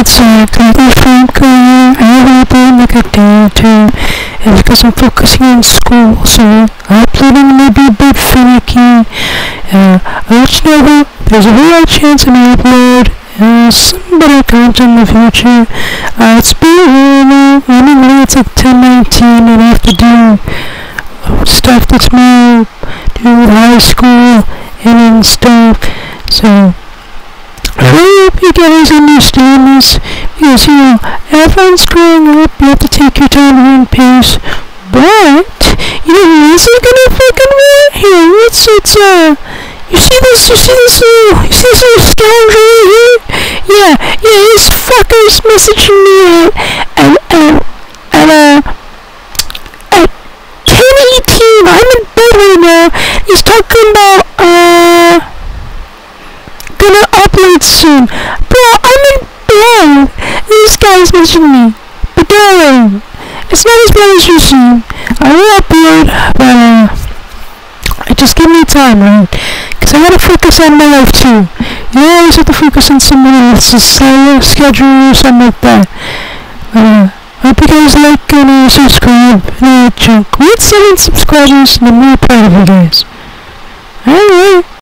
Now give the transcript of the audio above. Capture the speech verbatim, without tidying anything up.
exactly frankly, I really been like a day or two, and because I'm focusing on school, so uploading may be a bit finicky. Uh, I'll let you know though, there's a real chance I may upload uh, some better content in the future. Uh, it's been early, I mean, it's like ten nineteen, and I have to do uh, stuff that's more to do with high school and stuff, so I really hope you guys understand this, because, you know, everyone's growing up, you have to take your time at your own pace, but, you know who isn't gonna fucking win here? It's, it's, uh, you see this, you see this little, you see this little scoundrel right here? Yeah, yeah, this fucker's messaging me at, at, at, at, uh, at ten eighteen, I'm in bed right now, he's talking about, uh, gonna upload soon. Bro, I'm in bed. This guy's messaging me. But don't worry. It's not as bad as you see. I will upload, but uh, just give me time, right? Because I gotta focus on my life too. You always have to focus on someone else's schedule or something like that. Uh, I hope you guys like and uh, subscribe. And uh, junk. We had seven subscribers and I'm really proud of you guys. Alright.